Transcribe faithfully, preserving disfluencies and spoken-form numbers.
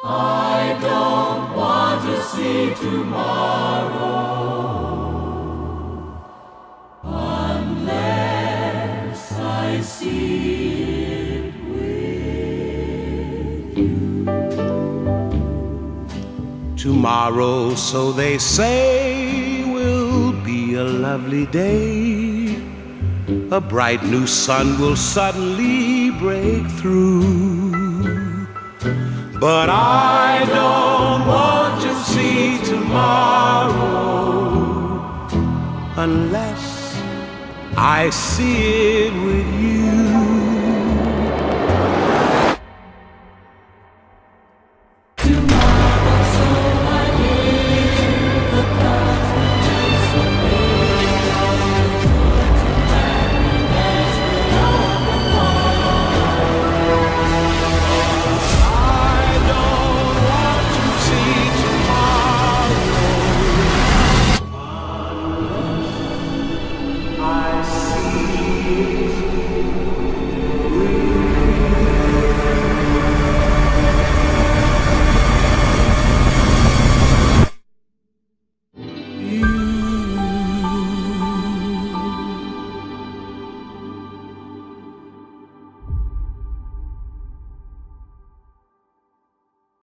I don't want to see tomorrow unless I see it with you. Tomorrow, so they say, will be a lovely day. A bright new sun will suddenly break through. But I don't want to see tomorrow unless I see it with you.